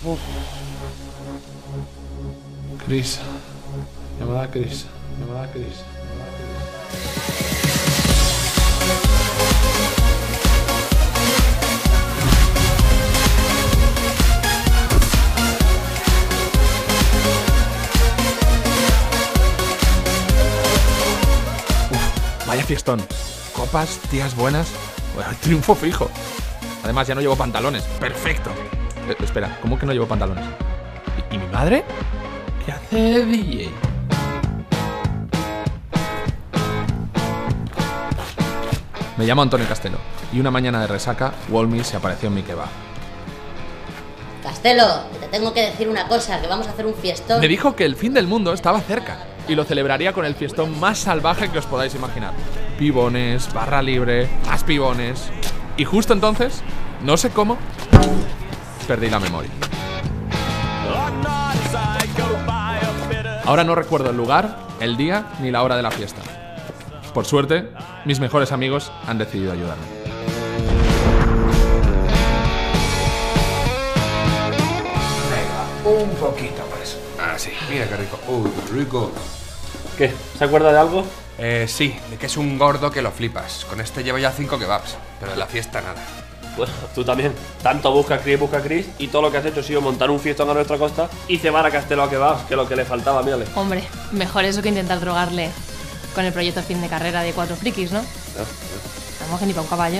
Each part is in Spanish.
Uf. Chris. Llamada a Chris. Llamada a Chris. Llamada a Chris. Vaya fiestón. Copas, tías buenas. Bueno, triunfo fijo. Además, ya no llevo pantalones. Perfecto. Espera, ¿cómo que no llevo pantalones? ¿Y mi madre? ¿Qué hace DJ? Me llamo Antonio Castelo. Y una mañana de resaca, Walmy se apareció en mi kebab. Castelo, que te tengo que decir una cosa, que vamos a hacer un fiestón. Me dijo que el fin del mundo estaba cerca y lo celebraría con el fiestón más salvaje que os podáis imaginar. Pibones, barra libre, más pibones. Y justo entonces, no sé cómo, perdí la memoria. Ahora no recuerdo el lugar, el día ni la hora de la fiesta. Por suerte, mis mejores amigos han decidido ayudarme. Venga, un poquito más. Ah, sí, mira qué rico. Uy, qué rico. ¿Qué? ¿Se acuerda de algo? Sí, de que es un gordo que lo flipas. Con este llevo ya 5 kebabs, pero en la fiesta nada. Bueno, tú también. Tanto busca Chris, y todo lo que has hecho ha sido montar un fiestón a nuestra costa y cebar a Castelo a kebabs, que es lo que le faltaba, mírale. Hombre, mejor eso que intentar drogarle con el proyecto fin de carrera de 4 frikis, ¿no? Vamos, que ni para un caballo.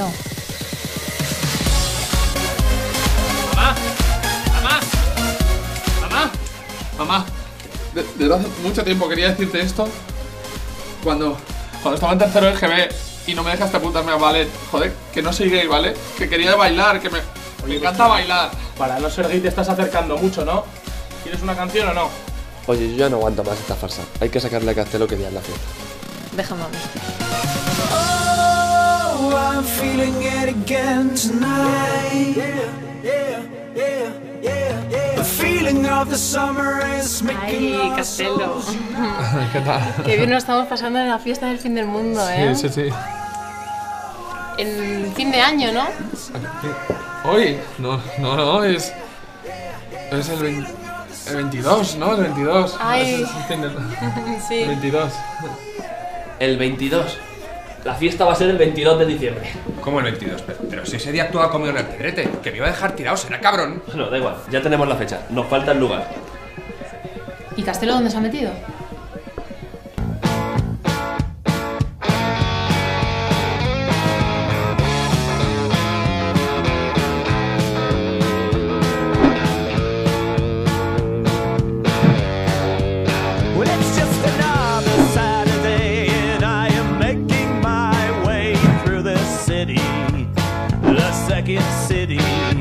¡Mamá! ¡Mamá! ¡Mamá! Mamá, desde hace mucho tiempo quería decirte esto. Cuando estaba en tercero de GB y no me dejaste apuntarme a ballet. Joder, que no soy gay, ¿vale? Que quería bailar, que me encanta bailar. Para no ser gay te estás acercando mucho, ¿no? ¿Quieres una canción o no? Oye, yo ya no aguanto más esta farsa. Hay que sacarle a Castelo que día es la fiesta. Déjame a mí. Oh, I'm feeling it again tonight. The feeling of the summer is making Ay, us Castelo. ¿Qué tal? Qué bien nos estamos pasando en la fiesta del fin del mundo, ¿eh? Sí, sí, sí. En fin de año, ¿no? Hoy, no, es el 22, ¿no? El 22. Ay. Es el fin del- Sí. El 22. El 22. La fiesta va a ser el 22 de diciembre. ¿Cómo el 22? Pero si ese día actuaba conmigo en el Pedrete, que me iba a dejar tirado, será cabrón. Bueno, da igual, ya tenemos la fecha. Nos falta el lugar. ¿Y Castelo dónde se ha metido? Well, it's just another Saturday, and I am making my way through the city, the second city.